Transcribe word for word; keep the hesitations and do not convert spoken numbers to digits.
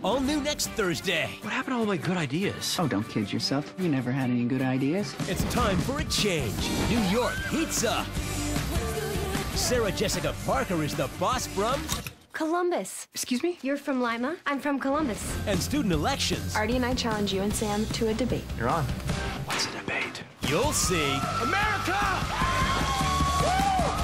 All new next Thursday. What happened to all my good ideas? Oh, don't kid yourself. You never had any good ideas. It's time for a change. New York heats up. Sarah Jessica Parker is the boss from... Columbus. Excuse me? You're from Lima. I'm from Columbus. And student elections. Artie and I challenge you and Sam to a debate. You're on. What's a debate? You'll see. America! Woo!